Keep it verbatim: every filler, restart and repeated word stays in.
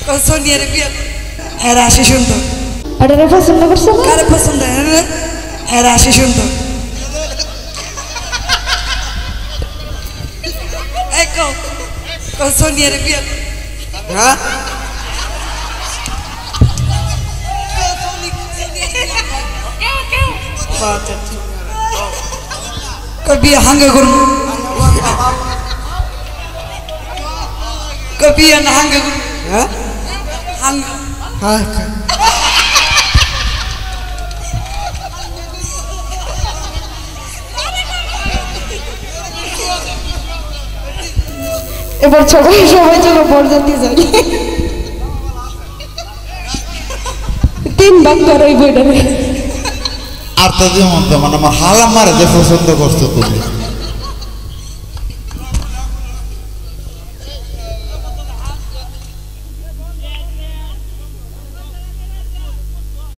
সোনিয়ার বিয়ে হ্যাঁ রাশি সুন্দর ওটারে পছন্দ করছো না? কারে পছন্দ হ্যাঁ রাশি সুন্দর এই কও কও সোনিয়ার বিয়ে হ্যাঁ कभी हंग गुरु कभी हंग गुरु हंग हाँ এবার সবাই সবাই চলো বরযাত্রী যাই তিন ভাগ ধরো এই বইটা আর তো যেমন তেমন আমার হাল আমার যে পছন্দ করছো তুমি